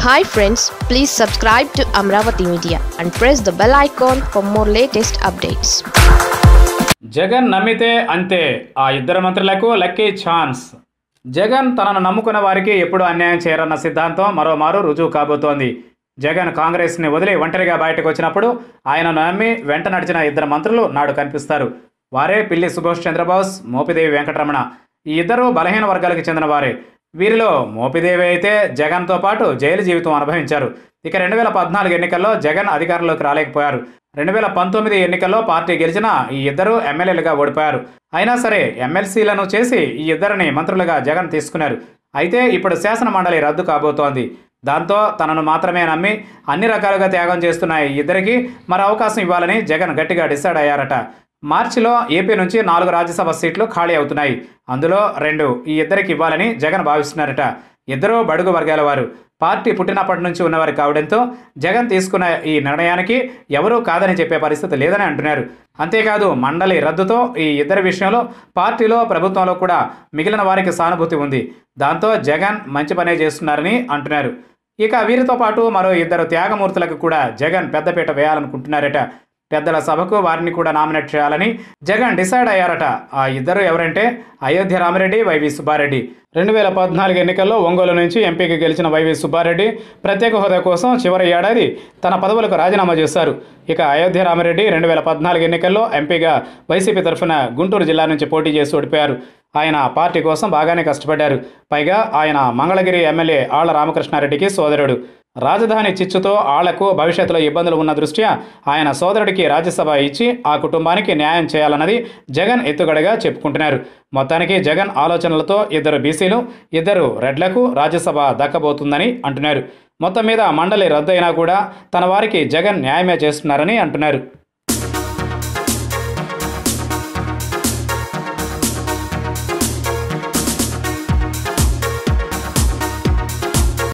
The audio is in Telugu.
Hi friends, please subscribe to Amravati Media and press the bell icon for more latest updates. Jagan నమ్మితే అంతే ఆ ఇద్దరు మంత్రులకు లక్కీ ఛాన్స్. జగన్ తనను నమ్ముకున్న వారికి ఎప్పుడు అన్యాయం చేయరన్న సిద్ధాంతం మరోమారు రుజువు కాబోతోంది. జగన్ కాంగ్రెస్ని వదిలి ఒంటరిగా బయటకు వచ్చినప్పుడు ఆయనను నమ్మి వెంట నడిచిన ఇద్దరు మంత్రులు నాడు కనిపిస్తారు. వారే పిల్లి సుభాష్ చంద్రబోస్, మోపిదేవి వెంకటరమణ. ఈ ఇద్దరు బలహీన వర్గాలకు చెందిన వారే. వీరిలో మోపిదేవి అయితే జగన్తో పాటు జైలు జీవితం అనుభవించారు. ఇక 2014 ఎన్నికల్లో జగన్ అధికారంలోకి రాలేకపోయారు. 2019 ఎన్నికల్లో పార్టీ గెలిచినా ఈ ఇద్దరు ఎమ్మెల్యేలుగా ఓడిపోయారు. అయినా సరే ఎమ్మెల్సీలను చేసి ఈ ఇద్దరిని మంత్రులుగా జగన్ తీసుకున్నారు. అయితే ఇప్పుడు శాసన మండలి రద్దు కాబోతోంది. దాంతో తనను మాత్రమే నమ్మి అన్ని రకాలుగా త్యాగం చేస్తున్న ఈ ఇద్దరికి మరో అవకాశం ఇవ్వాలని జగన్ గట్టిగా డిసైడ్ అయ్యారట. మార్చిలో ఏపీ నుంచి 4 రాజ్యసభ సీట్లు ఖాళీ అవుతున్నాయి. అందులో 2 ఈ ఇద్దరికి ఇవ్వాలని జగన్ భావిస్తున్నారట. ఇద్దరూ బడుగు వర్గాల వారు. పార్టీ పుట్టినప్పటి నుంచి ఉన్నవారు కావడంతో జగన్ తీసుకున్న ఈ నిర్ణయానికి ఎవరూ కాదని చెప్పే పరిస్థితి లేదని అంటున్నారు. అంతేకాదు మండలి రద్దుతో ఈ ఇద్దరి విషయంలో పార్టీలో ప్రభుత్వంలో కూడా మిగిలిన వారికి సానుభూతి ఉంది. దాంతో జగన్ మంచి పనే చేస్తున్నారని అంటున్నారు. ఇక వీరితో పాటు మరో 2 త్యాగమూర్తులకు కూడా జగన్ పెద్దపీట వేయాలనుకుంటున్నారట. పెద్దల సభకు వారిని కూడా నామినేట్ చేయాలని జగన్ డిసైడ్ అయ్యారట. ఆ ఇద్దరు ఎవరంటే అయోధ్య రామిరెడ్డి, వైవి సుబ్బారెడ్డి. 2014 ఎన్నికల్లో ఒంగోలు నుంచి ఎంపీకి గెలిచిన వైవి సుబ్బారెడ్డి ప్రత్యేక హోదా కోసం చివరి ఏడాది తన పదవులకు రాజీనామా చేశారు. ఇక అయోధ్య రామిరెడ్డి 2014 ఎన్నికల్లో ఎంపీగా వైసీపీ తరఫున గుంటూరు జిల్లా నుంచి పోటీ చేసి ఓడిపోయారు. ఆయన పార్టీ కోసం బాగానే కష్టపడ్డారు. పైగా ఆయన మంగళగిరి ఎమ్మెల్యే ఆళ్ల రామకృష్ణారెడ్డికి సోదరుడు. రాజధాని చిచ్చుతో ఆళ్లకు భవిష్యత్తులో ఇబ్బందులు ఉన్న దృష్ట్యా ఆయన సోదరుడికి రాజ్యసభ ఇచ్చి ఆ కుటుంబానికి న్యాయం చేయాలన్నది జగన్ ఎత్తుగడగా చెప్పుకుంటున్నారు. మొత్తానికి జగన్ ఆలోచనలతో 2 బీసీలు, 2 రెడ్లకు రాజ్యసభ దక్కబోతుందని అంటున్నారు. మొత్తం మీద మండలి రద్దు అయినా కూడా తన వారికి జగన్ న్యాయమే చేస్తున్నారని అంటున్నారు.